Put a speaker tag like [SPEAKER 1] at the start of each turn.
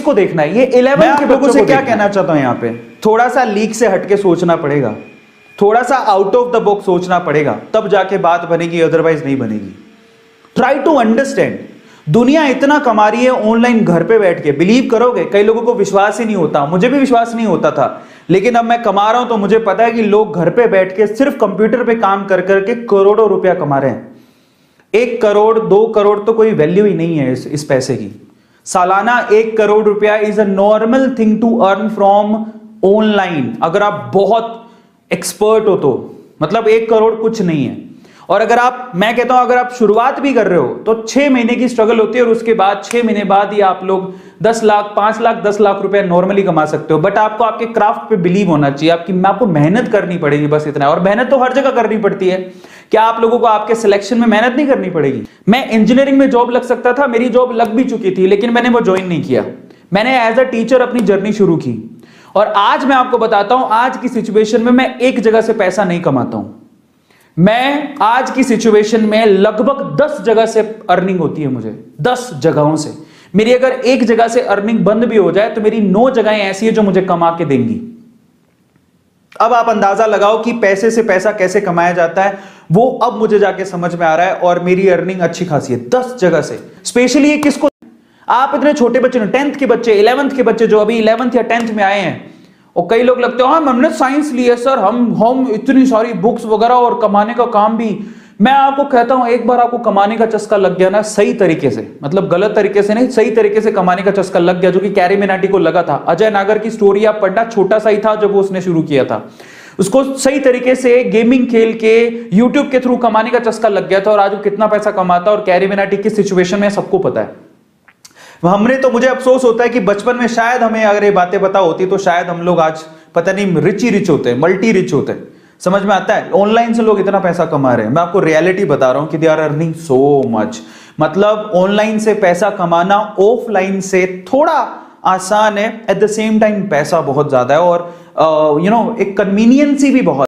[SPEAKER 1] किसको देखना है, ये 11 के बच्चों से क्या कहना चाहता हूं यहां पे, थोड़ा सा लीक से हटके सोचना पड़ेगा, थोड़ा सा आउट ऑफ द बॉक्स सोचना पड़ेगा, तब जाके बात बनेगी, अदरवाइज नहीं बनेगी। ट्राई टू अंडरस्टैंड, दुनिया इतना कमा रही है ऑनलाइन घर पे बैठ के, बिलीव करोगे कई लोगों को विश्वास ही नहीं होता, मुझे भी विश्वास नहीं होता था, लेकिन अब मैं कमा रहा हूं तो मुझे पता है कि लोग घर पे बैठ के सिर्फ कंप्यूटर पे काम कर करके करोड़ों रुपया कमा रहे हैं। 1 करोड़ 2 करोड़ तो कोई वैल्यू ही नहीं है इस पैसे की। सालाना 1 करोड़ रुपया is a normal thing to earn from online, अगर आप बहुत एक्सपर्ट हो तो, मतलब 1 करोड़ कुछ नहीं है। और अगर आप, मैं कहता हूं अगर आप शुरुआत भी कर रहे हो तो 6 महीने की स्ट्रगल होती है और उसके बाद 6 महीने बाद ही आप लोग 10 लाख 5 लाख 10 लाख रुपए नॉर्मली कमा सकते हो। बट आपको आपके क्राफ्ट पे बिलीव होना चाहिए, आपको मेहनत करनी पड़ेगी, बस इतना। और मेहनत तो हर जगह करनी पड़ती है, क्या आप लोगों को आपके सिलेक्शन में मेहनत नहीं करनी पड़ेगी? मैं इंजीनियरिंग में जॉब लग सकता था, मेरी जॉब लग भी चुकी थी, लेकिन मैंने वो ज्वाइन नहीं किया। मैंने एज अ टीचर अपनी जर्नी शुरू की और आज मैं आपको बताता हूं, आज की सिचुएशन में मैं एक जगह से पैसा नहीं कमाता हूं। मैं आज की सिचुएशन में लगभग 10 जगह से अर्निंग होती है मुझे, 10 जगहों से। मेरी अगर एक जगह से अर्निंग बंद भी हो जाए तो मेरी 9 जगहें ऐसी है जो मुझे कमा के देंगी। अब आप अंदाजा लगाओ कि पैसे से पैसा कैसे कमाया जाता है, वो अब मुझे जाके समझ में आ रहा है और मेरी अर्निंग अच्छी खासी है 10 जगह से। स्पेशली ये किसको, आप इतने छोटे बच्चे, 10th के बच्चे, 11th के बच्चे जो अभी 11th या 10th में आए हैं, और कई लोग लगते हैं हमने साइंस ली है सर, हम इतनी सारी बुक्स वगैरह और कमाने का काम भी। मैं आपको कहता हूं एक बार आपको कमाने का चस्का लग गया ना, सही तरीके से, मतलब गलत तरीके से नहीं, सही तरीके से कमाने का चस्का लग गया, जो कि कैरी मिनाटी को लगा था। अजय नागर की स्टोरी आप पढ़ना, छोटा सा ही था जब वो उसने शुरू किया था, उसको सही तरीके से गेमिंग खेल के यूट्यूब के थ्रू कमाने का चस्का लग गया था और आज वो कितना पैसा कमाता है और कैरी मिनाटी की सिचुएशन में सबको पता है। हमने तो, मुझे अफसोस होता है कि बचपन में शायद हमें अगर ये बातें पता होती तो शायद हम लोग आज पता नहीं रिच ही रिच होते, मल्टी रिच होते। समझ में आता है ऑनलाइन से लोग इतना पैसा कमा रहे हैं। मैं आपको रियलिटी बता रहा हूं कि they are earning so much. मतलब ऑनलाइन से पैसा कमाना ऑफलाइन से थोड़ा आसान है, एट द सेम टाइम पैसा बहुत ज्यादा है और एक कन्वीनियंसी भी बहुत